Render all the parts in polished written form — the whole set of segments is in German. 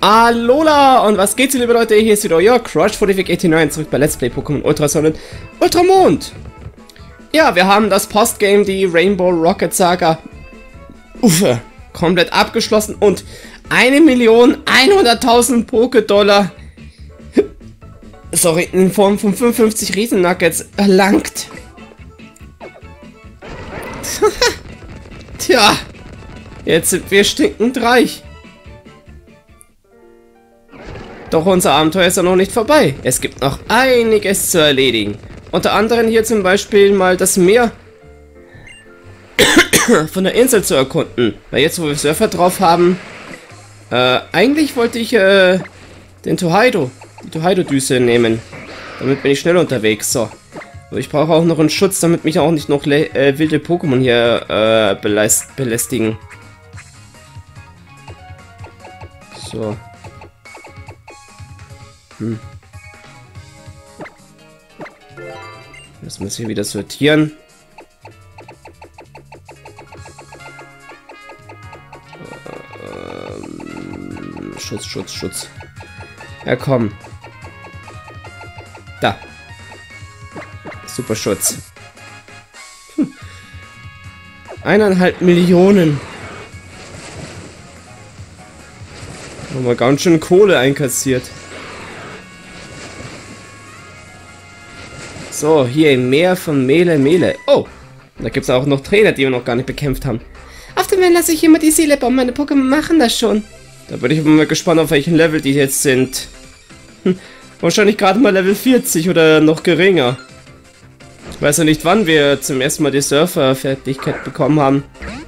Alola und was geht's, liebe Leute? Hier ist wieder euer Crush4089 zurück bei Let's Play Pokémon Ultra Sun und Ultramond. Ja, wir haben das Postgame, die Rainbow Rocket Saga, komplett abgeschlossen und 1.100.000 Poké-Dollar, sorry, in Form von 55 Riesen-Nuggets erlangt. Tja, jetzt sind wir stinkend reich. Doch unser Abenteuer ist ja noch nicht vorbei. Es gibt noch einiges zu erledigen. Unter anderem hier zum Beispiel mal das Meer von der Insel zu erkunden. Weil jetzt, wo wir Surfer drauf haben, eigentlich wollte ich die Totaido-Düse nehmen. Damit bin ich schnell unterwegs. So. Aber ich brauche auch noch einen Schutz, damit mich auch nicht noch wilde Pokémon hier belästigen. So. Das muss ich hier wieder sortieren. Schutz. Ja, komm. Da. Super Schutz. 1,5 Millionen. Haben wir ganz schön Kohle einkassiert. So, hier im Meer von Mele. Oh, da gibt es auch noch Trainer, die wir noch gar nicht bekämpft haben. Auf dem Meer lasse ich immer die Seele bauen. Meine Pokémon machen das schon. Da bin ich mal gespannt, auf welchem Level die jetzt sind. Wahrscheinlich gerade mal Level 40 oder noch geringer. Ich weiß ja nicht, wann wir zum ersten Mal die Surfer-Fertigkeit bekommen haben.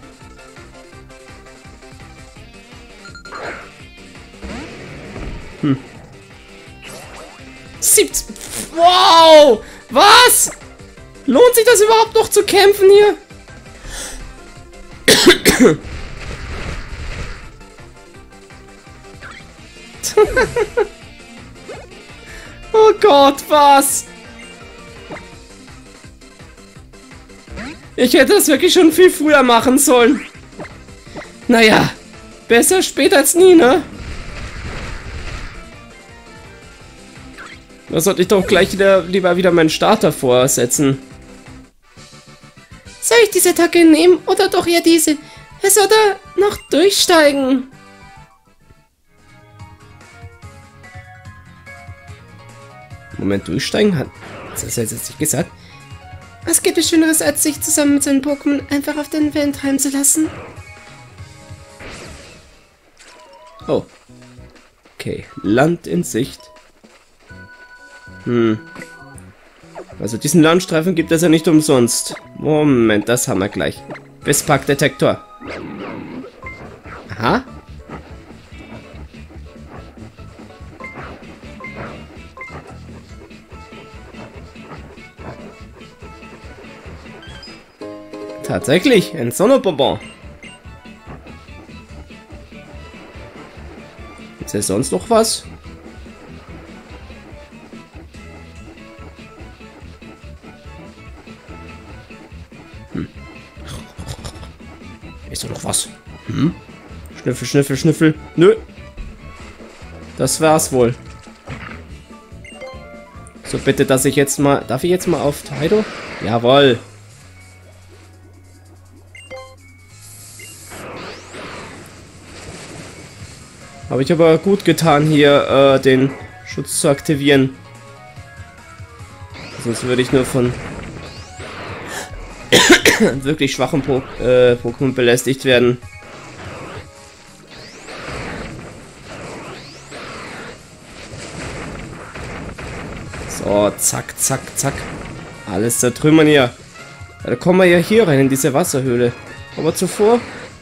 Wow! Was? Lohnt sich das überhaupt noch zu kämpfen hier? Oh Gott, was? Ich hätte das wirklich schon viel früher machen sollen. Naja, besser spät als nie, ne? Da sollte ich doch gleich lieber wieder meinen Starter vorsetzen. Soll ich diese Attacke nehmen oder doch eher diese? Er soll da noch durchsteigen. Moment, durchsteigen? Hat das jetzt nicht gesagt? Was gibt es Schöneres, als sich zusammen mit seinen Pokémon einfach auf den Wellen treiben zu lassen? Oh. Okay, Land in Sicht. Also diesen Landstreifen gibt es ja nicht umsonst. Moment, das haben wir gleich. Bestpack-Detektor. Aha. Tatsächlich, ein Sonnenbonbon. Ist ja sonst noch was? Ist da noch was? Schnüffel. Nö. Das war's wohl. So, bitte, dass ich jetzt mal... Darf ich jetzt mal auf Totaido? Jawohl. Habe ich aber gut getan, hier den Schutz zu aktivieren. Sonst würde ich nur von wirklich schwachen Pokémon belästigt werden. So, zack. Alles zertrümmern hier. Ja, da kommen wir ja hier rein in diese Wasserhöhle. Aber zuvor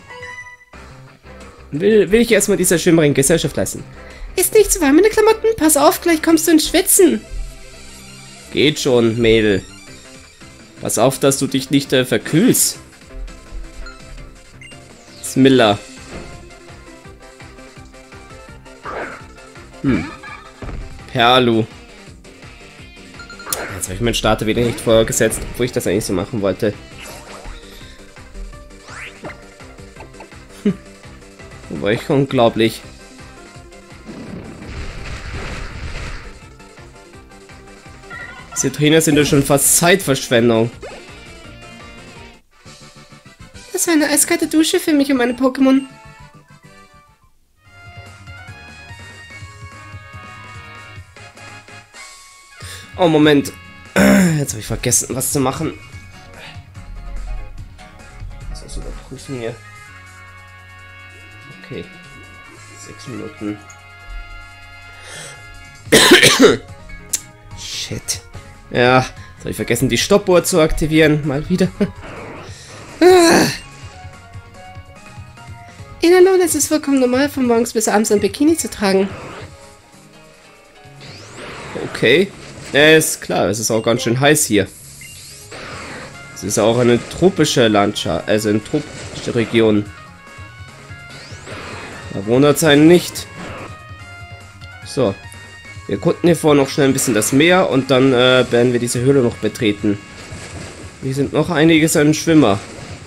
will ich erstmal dieser Schwimmerin Gesellschaft leisten. Ist nicht zu warm in den Klamotten? Pass auf, gleich kommst du ins Schwitzen. Geht schon, Mädel. Pass auf, dass du dich nicht verkühlst. Smilla. Perlu. Jetzt habe ich meinen Starter wieder nicht vorgesetzt, obwohl ich das eigentlich so machen wollte. Aber echt unglaublich. Diese Trainer sind ja schon fast Zeitverschwendung. Das war eine eiskalte Dusche für mich und meine Pokémon. Oh, Moment. Jetzt habe ich vergessen, was zu machen. Das überprüfen hier. Okay. 6 Minuten. Shit. Ja, jetzt habe ich vergessen, die Stoppuhr zu aktivieren. Mal wieder. In Alola ist es vollkommen normal, von morgens bis abends ein Bikini zu tragen. Okay. Ist klar, es ist auch ganz schön heiß hier. Es ist auch eine tropische Landschaft, also eine tropische Region. Da wundert es einen nicht. So. Wir erkunden hier vorne noch schnell ein bisschen das Meer und dann werden wir diese Höhle noch betreten. Hier sind noch einiges an Schwimmer.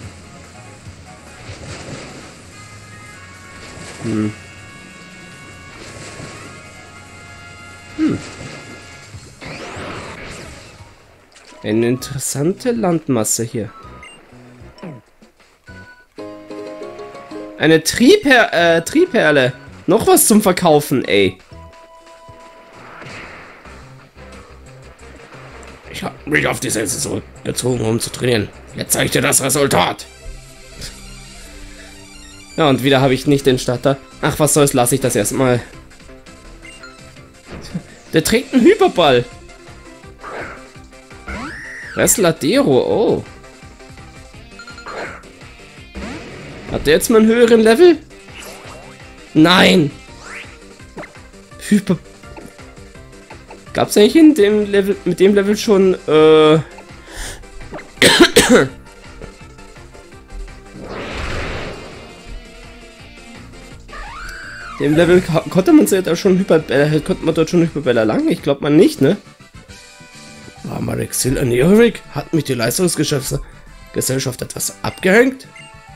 Eine interessante Landmasse hier. Eine Triebperle. Noch was zum Verkaufen, ey. Ich habe mich auf die Sense zurückgezogen, um zu trainieren. Jetzt zeige ich dir das Resultat. Ja, und wieder habe ich nicht den Starter. Ach, was soll's, lasse ich das erstmal. Der trägt einen Hyperball. Resladero, oh. Hat der jetzt mal einen höheren Level? Nein! Hyper... Gab's eigentlich in dem Level, mit dem Level schon, dem Level konnte man da schon konnte man dort schon Hyperbell erlangen? Ich glaube mal nicht, ne? War Marexil Aneorik? Hat mich die Leistungsgesellschaft etwas abgehängt?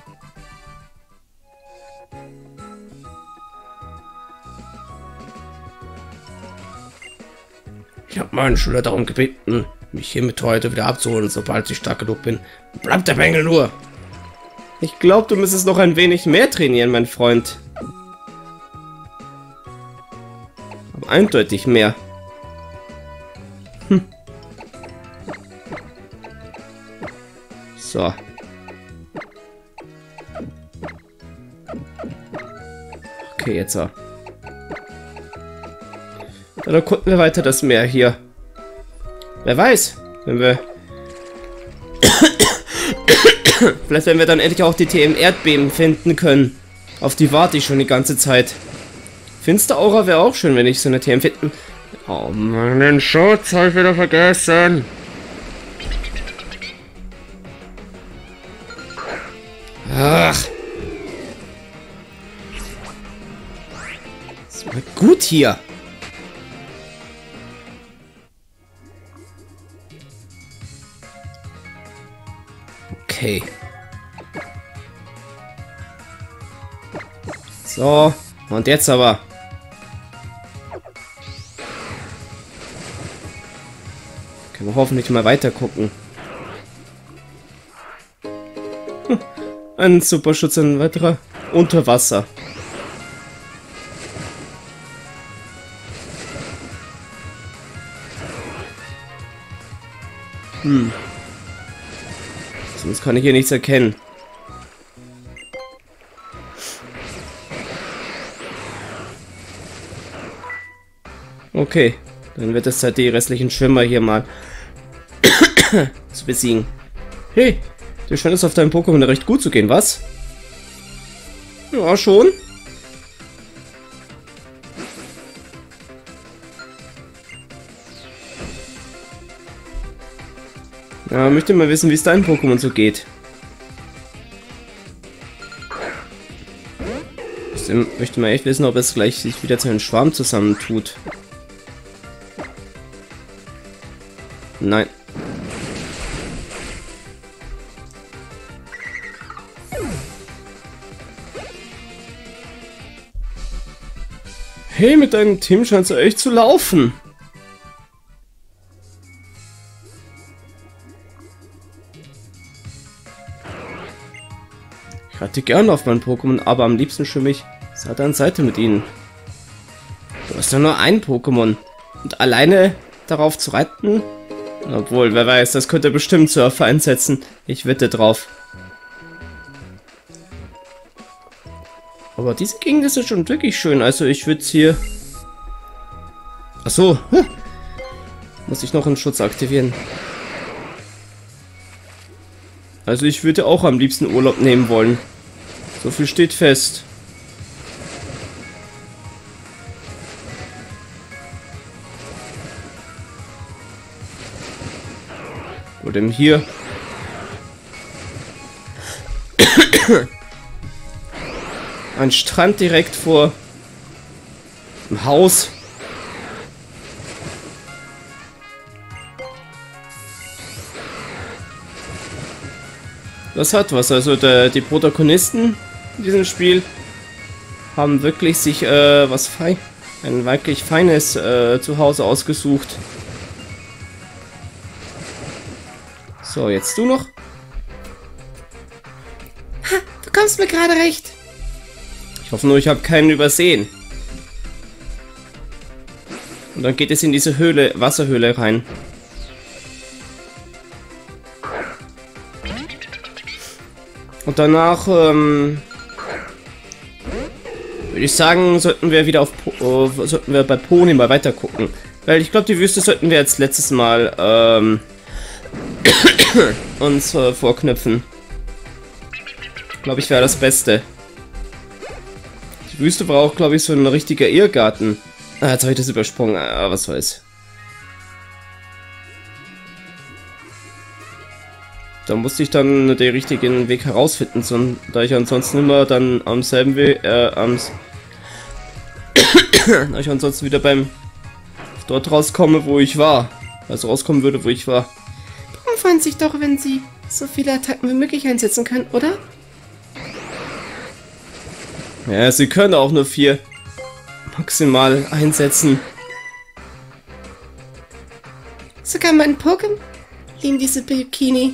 Ich habe meinen Schüler darum gebeten, mich hiermit heute wieder abzuholen, sobald ich stark genug bin. Bleibt der Bengel nur! Ich glaube, du müsstest noch ein wenig mehr trainieren, mein Freund. Aber eindeutig mehr. So. Okay, jetzt so. Dann erkunden wir weiter das Meer hier. Wer weiß, wenn wir... Vielleicht werden wir dann endlich auch die TM-Erdbeben finden können. Auf die warte ich schon die ganze Zeit. Finsteraura wäre auch schön, wenn ich so eine TM finden... Oh Mann, den Schutz habe ich wieder vergessen. Ach. Das war gut hier. Okay. So, und jetzt aber. Können wir hoffentlich mal weiter gucken. Ein Superschutz, ein weiterer unter Wasser. Sonst kann ich hier nichts erkennen. Okay, dann wird es Zeit, die restlichen Schwimmer hier mal zu besiegen. Hey, dir scheint es auf deinem Pokémon recht gut zu gehen, was? Ja, schon. Ja, möchte mal wissen, wie es deinem Pokémon so geht. Möchte mal echt wissen, ob es gleich sich wieder zu einem Schwarm zusammentut. Nein. Hey, mit deinem Team scheint es echt zu laufen. reite gerne auf meinen Pokémon, aber am liebsten schwimme ich Seite an Seite mit ihnen. Du hast ja nur ein Pokémon. Und alleine darauf zu reiten? Obwohl, wer weiß, das könnte bestimmt Surfer einsetzen. Ich wette drauf. Aber diese Gegend ist ja schon wirklich schön. Also ich würde es hier... Achso. Muss ich noch einen Schutz aktivieren. Also ich würde auch am liebsten Urlaub nehmen wollen. So viel steht fest. Oder denn hier? Ein Strand direkt vor dem Haus. Das hat was. Also die Protagonisten in diesem Spiel haben wirklich sich ein wirklich feines Zuhause ausgesucht. So, jetzt du noch. Ha, du kommst mir gerade recht. Ich hoffe nur, ich habe keinen übersehen. Und dann geht es in diese Höhle, Wasserhöhle rein. Und danach, würde ich sagen, sollten wir wieder sollten wir bei Pony mal weiter gucken. Weil ich glaube, die Wüste sollten wir jetzt letztes Mal, uns vorknüpfen. Glaube ich, wäre das Beste. Die Wüste war auch, glaube ich, so ein richtiger Irrgarten. Ah, jetzt habe ich das übersprungen. Ah, was soll's. Da musste ich dann den richtigen Weg herausfinden, da ich ansonsten immer dann am selben Weg, da ich ansonsten wieder dort rauskomme, wo ich war. Also rauskommen würde, wo ich war. Warum freuen sich doch, wenn sie so viele Attacken wie möglich einsetzen können, oder? Ja, sie können auch nur 4 maximal einsetzen. Sogar mein Pokémon lieben diese Bikini.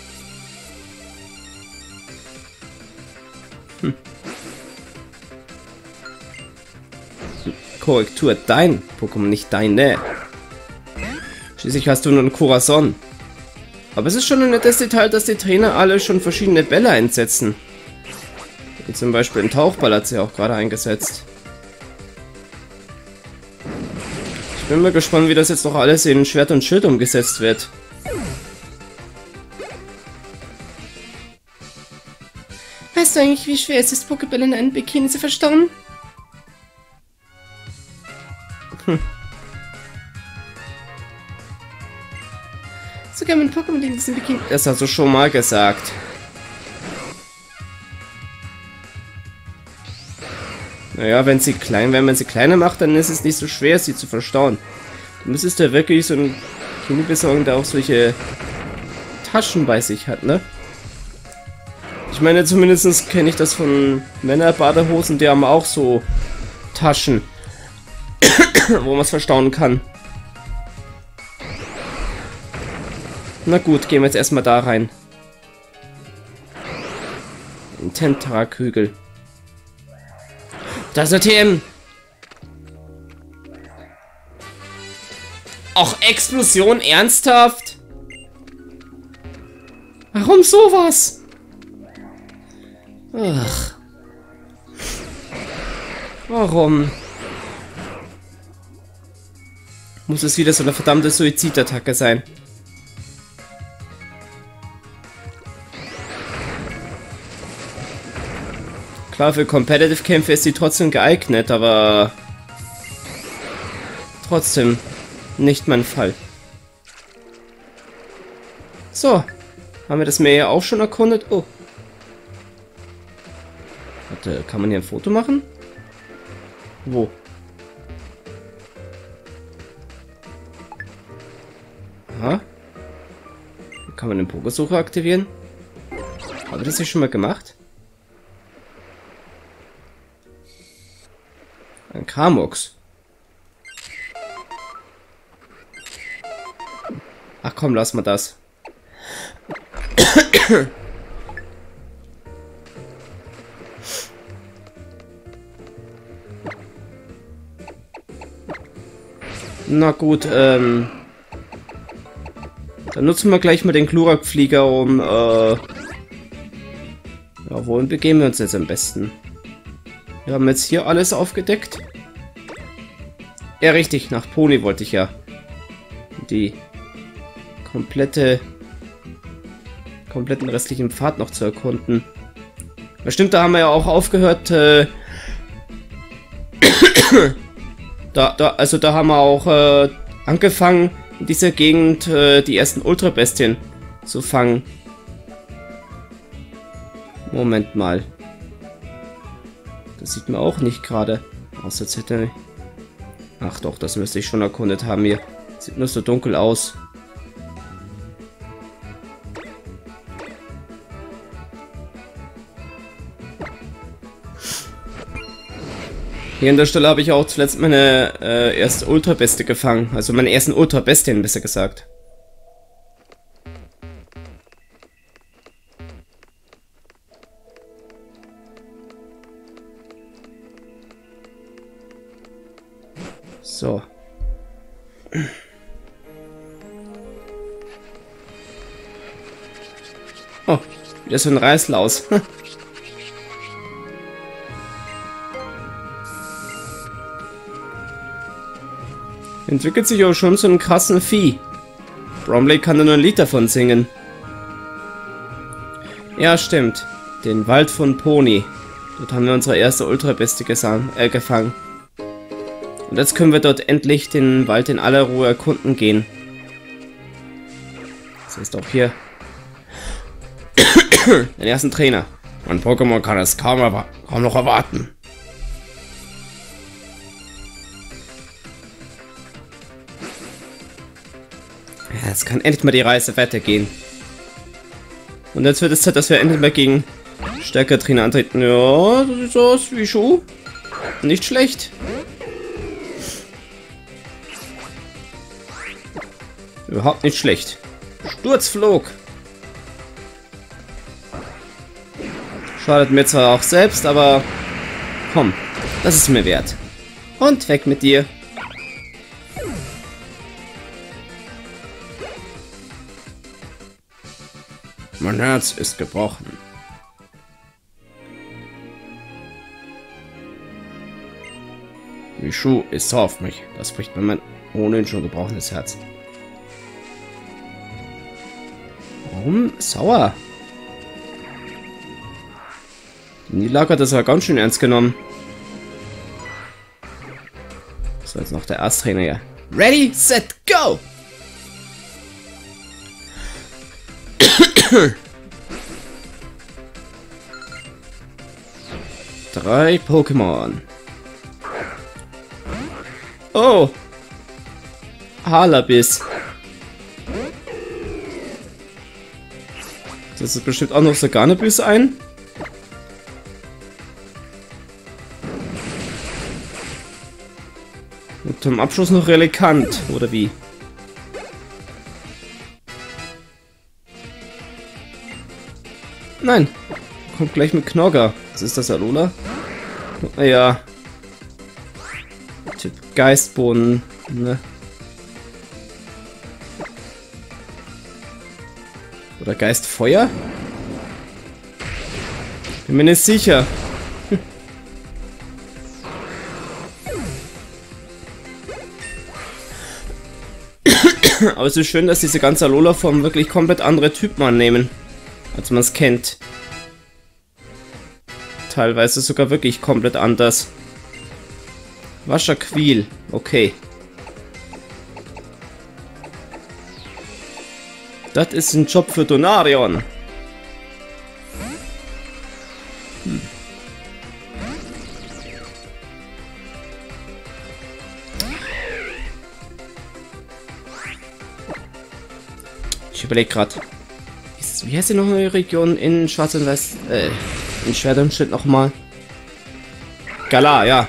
Korrektur, dein Pokémon, nicht deine. Schließlich hast du nur einen Corazon. Aber es ist schon ein nettes Detail, dass die Trainer alle schon verschiedene Bälle einsetzen. Wie zum Beispiel ein Tauchball hat sie auch gerade eingesetzt. Ich bin mal gespannt, wie das jetzt noch alles in Schwert und Schild umgesetzt wird. Weißt du eigentlich, wie schwer es ist, Pokébälle in einen Bikini zu verstauen? Sogar mein Pokémon in diesem Bikini. Das hast du schon mal gesagt. Naja, wenn sie kleiner macht, dann ist es nicht so schwer, sie zu verstauen. Du müsstest ja wirklich so ein Bikini besorgen, der auch solche Taschen bei sich hat, ne? Ich meine, zumindest kenne ich das von Männerbadehosen, die haben auch so Taschen, wo man es verstauen kann. Na gut, gehen wir jetzt erstmal da rein. Ein Tentara-Kügel. Das ist der TM. Auch Explosion, ernsthaft? Warum sowas? Ach. Warum? Muss es wieder so eine verdammte Suizidattacke sein? Klar, für Competitive-Kämpfe ist sie trotzdem geeignet, aber trotzdem nicht mein Fall. So, haben wir das Meer ja auch schon erkundet? Oh. Warte, kann man hier ein Foto machen? Wo? Aha. Kann man den Pokésucher aktivieren? Habe ich das hier schon mal gemacht? Ein Kramox. Ach komm, lass mal das. Na gut, dann nutzen wir gleich mal den Glurak-Flieger, um, ja, wohin begeben wir uns jetzt am besten? Wir haben jetzt hier alles aufgedeckt. Ja, richtig, nach Pony wollte ich ja. Die kompletten restlichen Pfad noch zu erkunden. Bestimmt, da haben wir ja auch aufgehört, also da haben wir auch angefangen, in dieser Gegend die ersten Ultrabestien zu fangen. Moment mal. Das sieht man auch nicht gerade. Außer jetzt hätte... Ach doch, das müsste ich schon erkundet haben hier. Sieht nur so dunkel aus. Hier an der Stelle habe ich auch zuletzt meine erste Ultrabeste gefangen. Also meine ersten Ultrabestien, besser gesagt. So. Oh, wieder so ein Reißlaus. Entwickelt sich auch schon zu einem krassen Vieh. Bromley kann nur ein Lied davon singen. Ja, stimmt. Den Wald von Pony. Dort haben wir unsere erste Ultrabeste gefangen. Und jetzt können wir dort endlich den Wald in aller Ruhe erkunden gehen. Das heißt auch hier den ersten Trainer. Mein Pokémon kann es kaum noch erwarten. Ja, jetzt kann endlich mal die Reise weitergehen. Und jetzt wird es Zeit, dass wir endlich mal gegen stärkere Trainer antreten. Ja, das sieht so aus wie Schuh. Nicht schlecht. Überhaupt nicht schlecht. Sturzflug. Schadet mir zwar auch selbst, aber komm, das ist mir wert. Und weg mit dir. Mein Herz ist gebrochen. Mishu ist sauer auf mich. Das bricht mir mein ohnehin schon gebrochenes Herz. Warum sauer? Die Niederlage hat das ja ganz schön ernst genommen. So, jetzt noch der Ersttrainer hier. Ready, set, go! Drei Pokémon. Oh! Halabiss. Das ist bestimmt auch noch Saganabüs ein. Und zum Abschluss noch Relikant, oder wie? Nein, kommt gleich mit Knogger. Was ist das, Alola? Ja. Typ Geistboden, ne? Oder Geistfeuer? Bin mir nicht sicher. Aber es ist schön, dass diese ganze Alola-Form wirklich komplett andere Typen annehmen, als man es kennt. Teilweise sogar wirklich komplett anders. Wascherquiel, okay. Das ist ein Job für Donarion. Ich überlege gerade. Wie heißt die noch eine Region in Schwarz und Weiß? In Schwert und Schild nochmal. Galar, ja.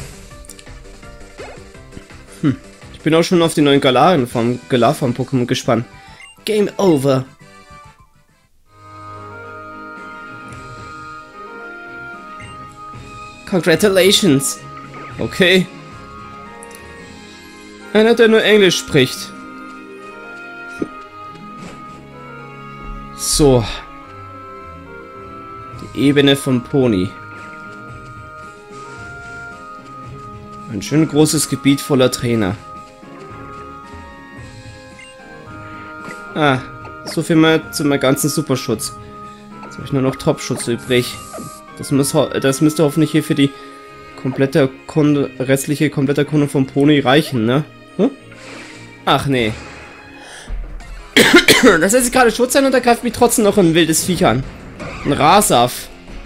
Ich bin auch schon auf die neuen Galar vom Pokémon gespannt. Game over. Congratulations. Okay. Einer, der nur Englisch spricht. So. Die Ebene vom Pony. Ein schön großes Gebiet voller Trainer. Ah, so viel mehr zu meinem ganzen Superschutz. Jetzt habe ich nur noch Topschutz übrig. Das müsste hoffentlich hier für die restliche komplette Erkundung vom Pony reichen, ne? Hm? Ach nee. Das heißt gerade Schutz sein und da greift mich trotzdem noch ein wildes Viech an. Ein Rasaf.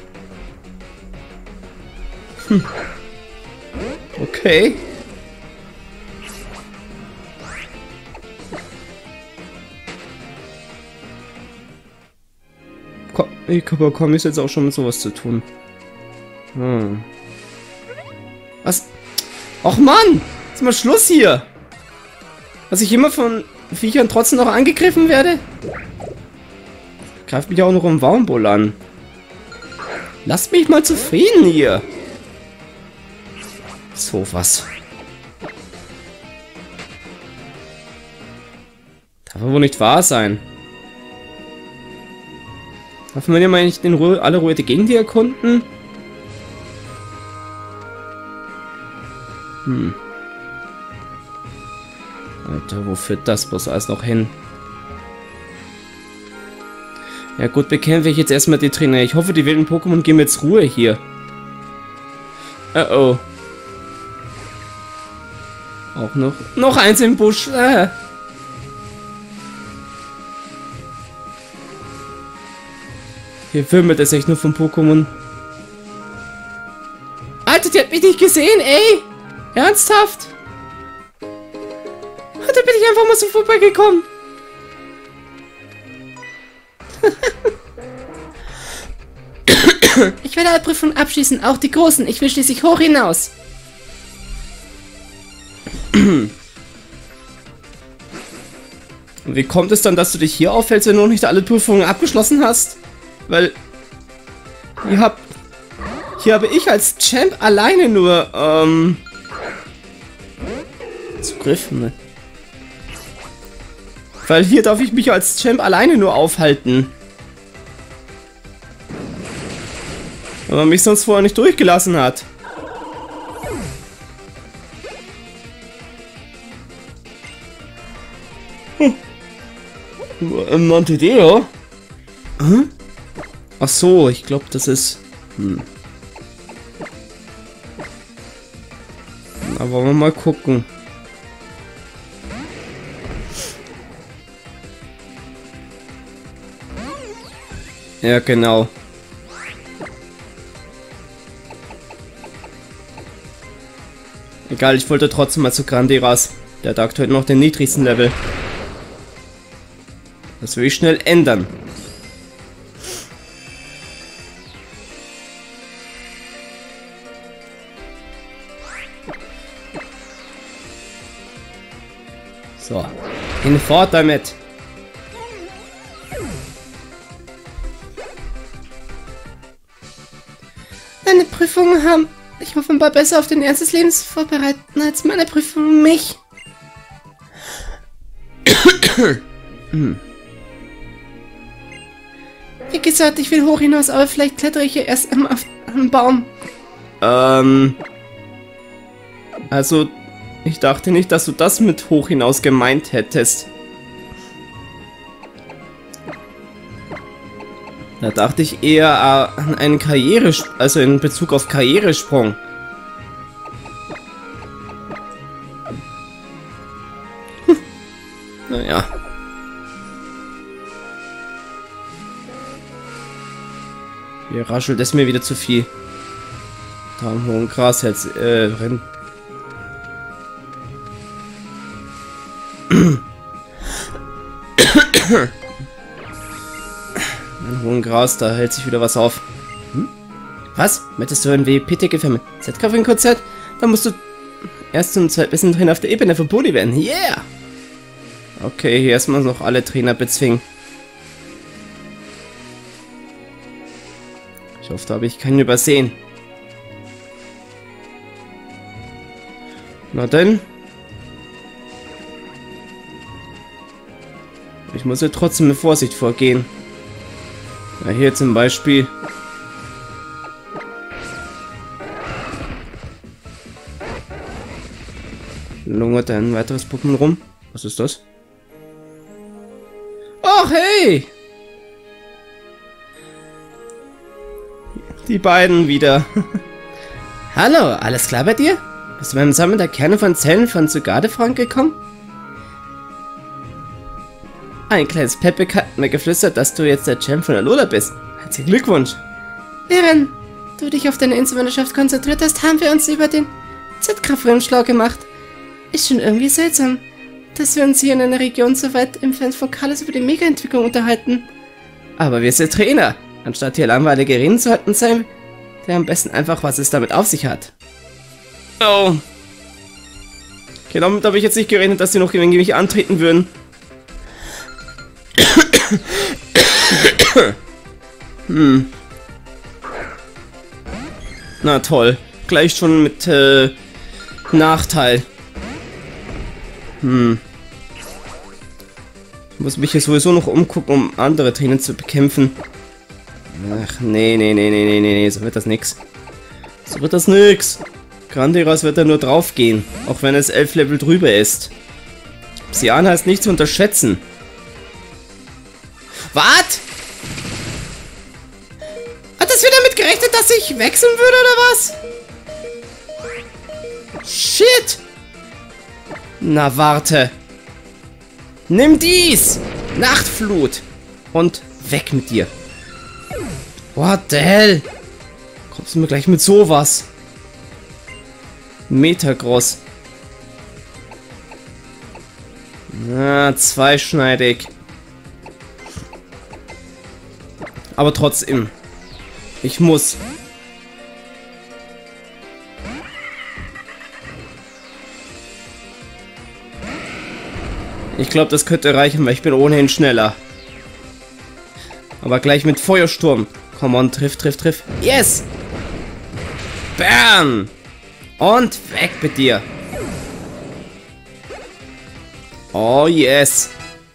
Hm. Okay. Komm ist jetzt auch schon mit sowas zu tun. Hm. Was? Och Mann! Ist mal Schluss hier! Dass ich immer von Viechern trotzdem noch angegriffen werde? Greift mich auch noch im Baumbull an. Lasst mich mal zufrieden hier! So was. Darf wohl nicht wahr sein. Darf man ja mal nicht alle Ruhe der Gegend hier erkunden? Hm. Alter, wo führt das bloß alles noch hin? Ja gut, bekämpfe ich jetzt erstmal die Trainer. Ich hoffe, die wilden Pokémon geben jetzt Ruhe hier. Oh. Auch noch eins im Busch. Hier wimmelt es echt nur von Pokémon. Alter, die hat mich nicht gesehen, ey! Ernsthaft? Da bin ich einfach mal so vorbeigekommen. Ich werde alle Prüfungen abschließen, auch die großen. Ich will schließlich hoch hinaus. Und wie kommt es dann, dass du dich hier aufhältst, wenn du noch nicht alle Prüfungen abgeschlossen hast? Weil hier habe ich als Champ alleine nur Zugriff, ne? Weil hier darf ich mich als Champ alleine nur aufhalten. Weil man mich sonst vorher nicht durchgelassen hat. Montedeo? Hm? Ach so, ich glaube, das ist... Na, wollen wir mal gucken. Ja, genau. Egal, ich wollte trotzdem mal zu Grandiras. Der hat aktuell noch den niedrigsten Level. Das will ich schnell ändern. So, hinfort damit. Deine Prüfungen haben dich offenbar besser auf den Ernst des Lebens vorbereiten als meine Prüfungen mich. Wie gesagt, ich will hoch hinaus, aber vielleicht klettere ich hier erst einmal auf einen Baum. Also, ich dachte nicht, dass du das mit hoch hinaus gemeint hättest. Da dachte ich eher an einen also in Bezug auf Karrieresprung. Naja. Hier raschelt es mir wieder zu viel. Da im hohen Gras jetzt drin. Im hohen Gras, da hält sich wieder was auf. Hm? Was? Möchtest du ein WP-Ticket für ein Konzert? Dann musst du erst zum besten Trainer auf der Ebene von Pony werden. Yeah! Okay, hier erstmal noch alle Trainer bezwingen. Ich hoffe, da habe ich keinen übersehen. Na denn. muss ja trotzdem mit Vorsicht vorgehen. Ja, hier zum Beispiel. Lungert ein weiteres Pokémon rum. Was ist das? Ach, hey! Die beiden wieder. Hallo, alles klar bei dir? Bist du beim Sammeln der Kerne von Zellen von Zugadefrank gekommen? Ein kleines Peppe hat mir geflüstert, dass du jetzt der Champ von Alola bist. Herzlichen Glückwunsch. Während du dich auf deine Inselmannschaft konzentriert hast, haben wir uns über den Z-Kraftfilm schlau gemacht. Ist schon irgendwie seltsam, dass wir uns hier in einer Region so weit entfernt von Kalos über die Mega-Entwicklung unterhalten. Aber wir sind Trainer. Anstatt hier langweilige Reden zu halten, sein wir am besten einfach, was es damit auf sich hat. Oh. Okay, damit habe ich jetzt nicht gerechnet, dass sie noch gegen mich antreten würden. Na toll. Gleich schon mit Nachteil. Ich muss mich hier sowieso noch umgucken, um andere Trainer zu bekämpfen. Ach, nee, so wird das nix. So wird das nix. Grandiros wird da nur drauf gehen, auch wenn es 11 Level drüber ist. Psyana ist nicht zu unterschätzen. Was? Hat das wieder damit gerechnet, dass ich wechseln würde, oder was? Shit! Na, warte. Nimm dies! Nachtflut! Und weg mit dir. What the hell? Kommst du mir gleich mit sowas? Metagross. Na, zweischneidig. Aber trotzdem. Ich muss. Ich glaube, das könnte reichen, weil ich bin ohnehin schneller. Aber gleich mit Feuersturm. Come on, triff. Yes! Bam! Und weg mit dir. Oh, yes.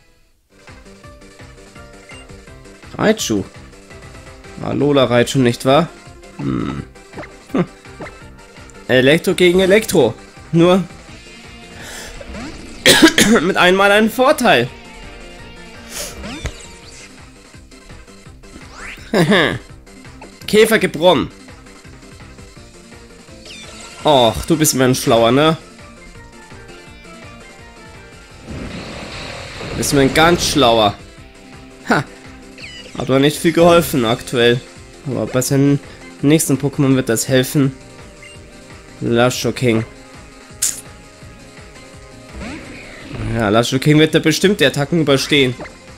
Raichu. Alola Raichu, nicht wahr? Elektro gegen Elektro. Nur mit einmal einen Vorteil. Käfer gebrochen. Och, du bist mir ein Schlauer, ne? Du bist mir ein ganz Schlauer. Ha. Hat aber nicht viel geholfen aktuell. Aber bei seinem nächsten Pokémon wird das helfen. Lashoking. Ja, Lashoking wird da bestimmt die Attacken überstehen.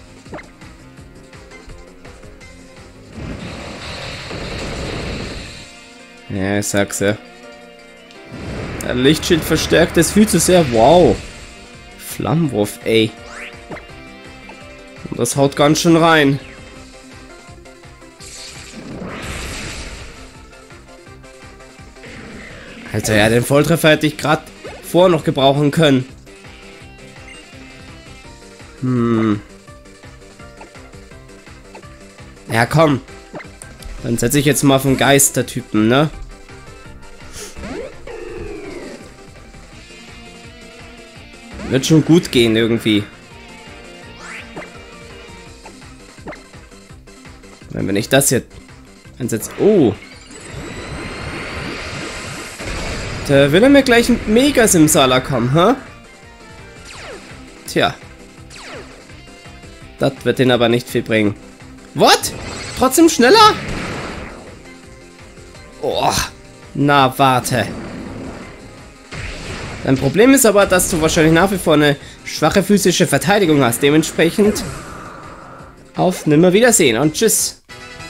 Ja, ich sag's ja. Der Lichtschild verstärkt es viel zu sehr. Wow. Flammenwurf, ey. Und das haut ganz schön rein. Alter, ja, den Volltreffer hätte ich gerade vorher noch gebrauchen können. Ja, komm. Dann setze ich jetzt mal auf den Geistertypen, ne? Wird schon gut gehen irgendwie. Wenn ich das jetzt einsetze. Oh. Da will er mir gleich ein Mega-Simsala kommen, hä? Tja. Das wird den aber nicht viel bringen. What? Trotzdem schneller? Oh. Na, warte. Dein Problem ist aber, dass du wahrscheinlich nach wie vor eine schwache physische Verteidigung hast. Dementsprechend auf Nimmerwiedersehen und tschüss.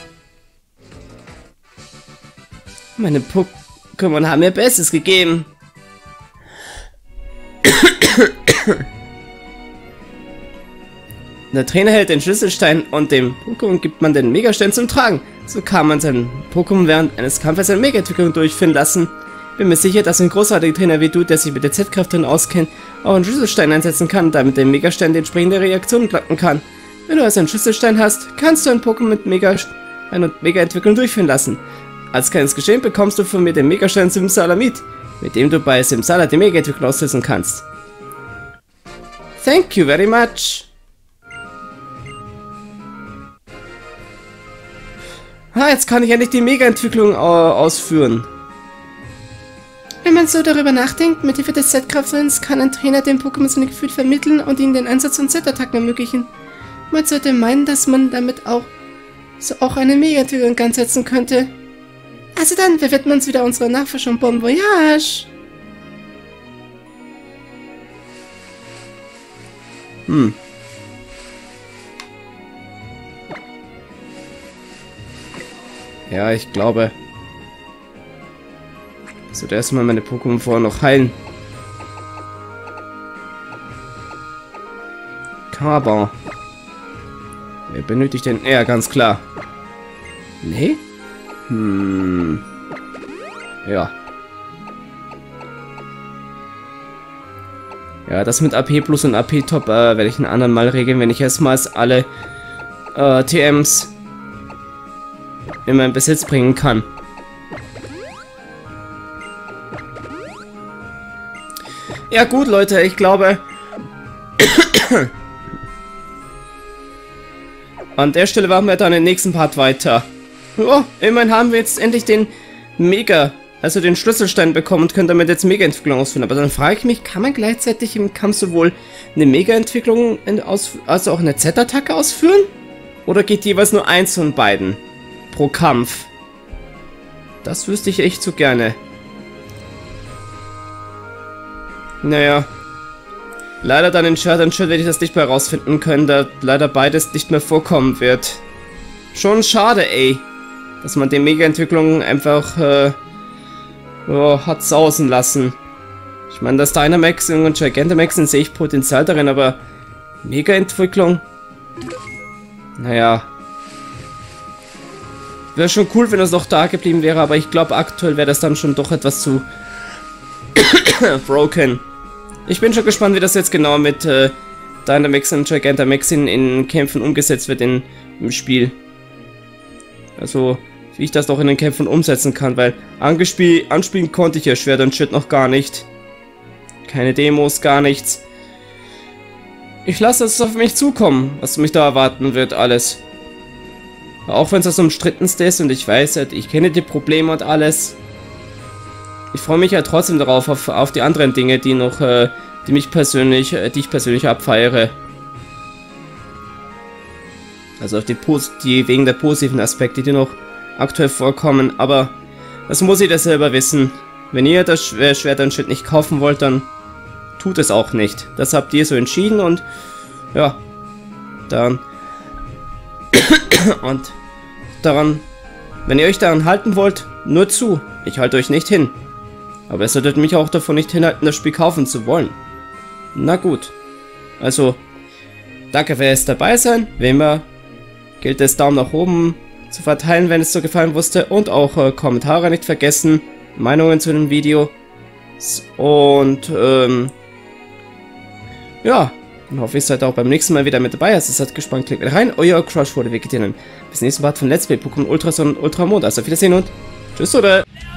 Meine Pokémon haben mir Bestes gegeben. Der Trainer hält den Schlüsselstein und dem Pokémon gibt man den Megastein zum Tragen. So kann man seinen Pokémon während eines Kampfes eine Mega-Entwicklung durchführen lassen. Bin mir sicher, dass ein großartiger Trainer wie du, der sich mit der Z-Kraft drin auskennt, auch einen Schlüsselstein einsetzen kann, damit der Megastein die entsprechende Reaktion blocken kann. Wenn du also einen Schlüsselstein hast, kannst du ein Pokémon mit eine Mega-Entwicklung durchführen lassen. Als kleines Geschenk bekommst du von mir den Megastein Simsalamid, mit dem du bei Simsala die Mega-Entwicklung auslösen kannst. Thank you very much. Jetzt kann ich endlich die Mega-Entwicklung ausführen. Wenn man so darüber nachdenkt, mit Hilfe des Z-Kraftrinns kann ein Trainer dem Pokémon seine Gefühle vermitteln und ihnen den Einsatz von Z-Attacken ermöglichen. Man sollte meinen, dass man damit auch eine Mega-Entwicklung ansetzen könnte. Also dann, wir widmen uns wieder unserer Nachforschung. Bon Voyage! Ja, ich glaube. Ich sollte erstmal meine Pokémon vorher noch heilen. Carbon. Wer benötigt denn? Ja, ganz klar. Nee? Ja. Ja, das mit AP Plus und AP Top werde ich einen anderen Mal regeln, wenn ich erstmals alle TMs in meinen Besitz bringen kann. Ja gut, Leute, ich glaube... An der Stelle machen wir dann den nächsten Part weiter. Oh, immerhin haben wir jetzt endlich den also den Schlüsselstein bekommen und können damit jetzt Mega-Entwicklung ausführen. Aber dann frage ich mich, kann man gleichzeitig im Kampf sowohl eine Mega-Entwicklung als auch eine Z-Attacke ausführen? Oder geht jeweils nur eins von beiden pro Kampf? Das wüsste ich echt so gerne. Naja. Leider dann in Schwert und Schild werde ich das nicht mehr herausfinden können, da leider beides nicht mehr vorkommen wird. Schon schade, ey. Dass man die Mega-Entwicklung einfach hat sausen lassen. Ich meine, das Dynamax und Gigantamax sehe ich Potenzial darin, aber Mega-Entwicklung? Naja. Wäre schon cool, wenn das noch da geblieben wäre, aber ich glaube, aktuell wäre das dann schon doch etwas zu broken. Ich bin schon gespannt, wie das jetzt genau mit Dynamax und Gigantamax in Kämpfen umgesetzt wird im Spiel. Also, wie ich das noch in den Kämpfen umsetzen kann, weil anspielen konnte ich ja Schwert und Schild noch gar nicht. Keine Demos, gar nichts. Ich lasse es auf mich zukommen, was mich da erwarten wird, alles. Auch wenn es das umstrittenste ist und ich weiß, ich kenne die Probleme und alles. Ich freue mich ja trotzdem darauf, auf die anderen Dinge, die noch, die ich persönlich abfeiere. Also auf die wegen der positiven Aspekte, die noch aktuell vorkommen, aber das muss jeder selber wissen. Wenn ihr das Schwert und Schild nicht kaufen wollt, dann tut es auch nicht. Das habt ihr so entschieden und ja, dann und daran, wenn ihr euch daran halten wollt, nur zu. Ich halte euch nicht hin. Aber es solltet mich auch davon nicht hinhalten, das Spiel kaufen zu wollen. Na gut. Also, danke fürs dabei sein. Wie immer gilt es, Daumen nach oben zu verteilen, wenn es so gefallen wusste. Und auch Kommentare nicht vergessen. Meinungen zu dem Video. Und, ja. Dann hoffe ich, seid auch beim nächsten Mal wieder mit dabei. Also seid gespannt, klickt wieder rein. Euer Crush wurde Vegetarian. Bis nächsten Part von Let's Play Pokémon Ultrason und Ultramond. Also, auf Wiedersehen und tschüss, oder?